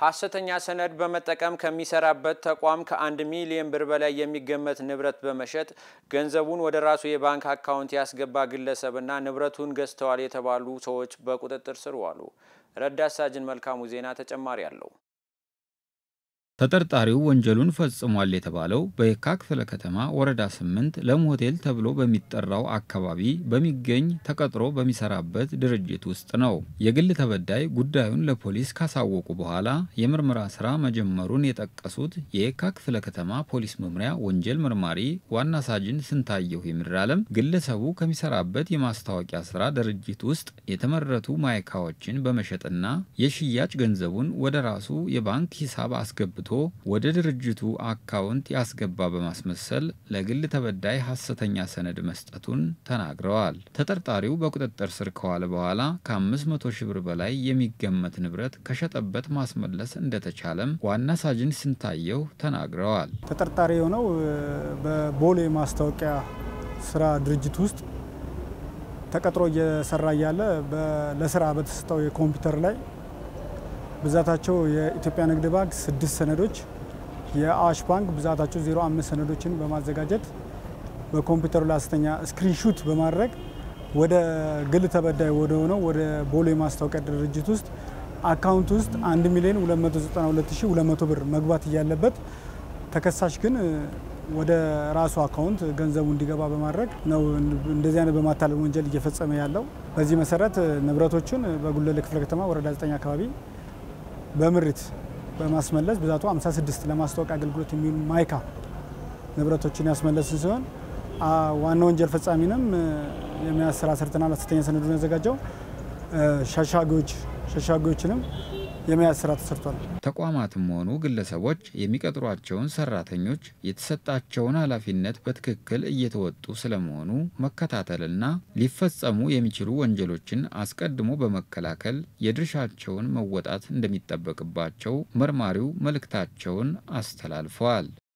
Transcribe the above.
ሐሰተኛ ሰነድ በመጠቀም ከሚሰራበት ተቋም ከ1 ሚሊዮን ብር በላይ የሚገመት ንብረት በመሸጥ ገንዘቡን ወደ ራሱ የባንክ አካውንት ያስገባ ግለሰብና ንብረቱን ገዝተዋል የተባሉ ሰዎች በቁጥጥር ስር ዋሉ። ረዳት ሳጅን መልካሙ ዜና ተጨማሪ አለው። ተጠርጣሪው ወንጀሉን ፈጽሟል የተባለው በየካ ክፍለ ከተማ ወረዳ 8 ለም ሆቴል ተብሎ በሚጠራው አካባቢ በሚገኝ ተቀጥሮ በሚሰራበት ድርጅት ውስጥ ነው። የግል ተበዳይ ጉዳዩን ለፖሊስ ካሳወቁ በኋላ የምርመራ ስራ መጀመሩን የጠቀሱት የየካ ክፍለ ከተማ ፖሊስ መምሪያ ወንጀል መርማሪ ዋና ሳጅን ስንታየሁ ይምራለም ግለሰቡ ከሚሰራበት የማስታወቂያ ስራ ድርጅት ውስጥ የተመረቱ ማይካዎችን በመሸጥና የሽያጭ ገንዘቡን ወደ ራሱ የባንክ ሂሳብ አስገብቶ ወደ ድርጅቱ አካውንት ያስገባ በማስመሰል ለግል ተበዳይ ሐሰተኛ ሰነድ መስጠቱን ተናግረዋል። ተጠርጣሪው በቁጥጥር ስር ከዋለ በኋላ ከ500 ሺህ ብር በላይ የሚገመት ንብረት ከሸጠበት ማስመለስ እንደተቻለም ዋና ሳጅን ስንታየሁ ተናግረዋል። ተጠርጣሪ የሆነው በቦሌ ማስታወቂያ ስራ ድርጅት ውስጥ ተቀጥሮ እየሰራ ያለ ለስራ በተሰጠው የኮምፒውተር ላይ ብዛታቸው የኢትዮጵያ ንግድ ባንክ 6 ሰነዶች የአዋሽ ባንክ ብዛታቸው 05 ሰነዶችን በማዘጋጀት በኮምፒውተሩ ላይ ሐሰተኛ ስክሪንሾት በማድረግ ወደ ግል ተበዳይ ወደ ሆነው ወደ ቦሌ ማስታወቂያ ድርጅት ውስጥ አካውንት ውስጥ 1,292,200 ብር መግባት ያለበት ተከሳሽ ግን ወደ ራሱ አካውንት ገንዘቡ እንዲገባ በማድረግ ነው እንደዚህ አይነት በማታለል ወንጀል እየፈጸመ ያለው። በዚህ መሰረት ንብረቶችን በጉለሌ ክፍለ ከተማ ወረዳ 9 አካባቢ በምሪት በማስመለስ ብዛቱ 56 ለማስታወቂያ አገልግሎት የሚውሉ ማይካ ንብረቶችን ያስመለስን ሲሆን ዋና ወንጀል ፈጻሚንም የሚያስራ ሰርተናል። ሐሰተኛ ሰነዱን ያዘጋጀው ሸሻጊዎችንም የሚያስራ ተሰርቷል። ተቋማትም ሆኑ ግለሰቦች የሚቀጥሯቸውን ሰራተኞች የተሰጣቸውን ኃላፊነት በትክክል እየተወጡ ስለመሆኑ መከታተልና ሊፈጸሙ የሚችሉ ወንጀሎችን አስቀድሞ በመከላከል የድርሻቸውን መወጣት እንደሚጠበቅባቸው መርማሪው መልእክታቸውን አስተላልፈዋል።